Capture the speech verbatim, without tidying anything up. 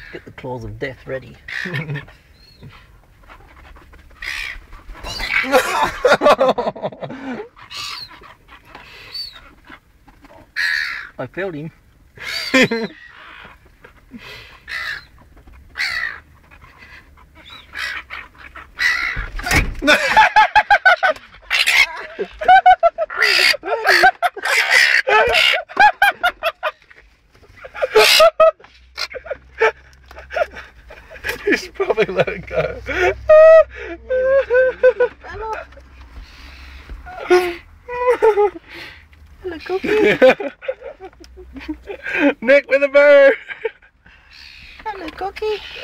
Get the claws of death ready. I failed him. You should probably let it go. Hello, Cookie. Nick with a bird. Hello, Cookie.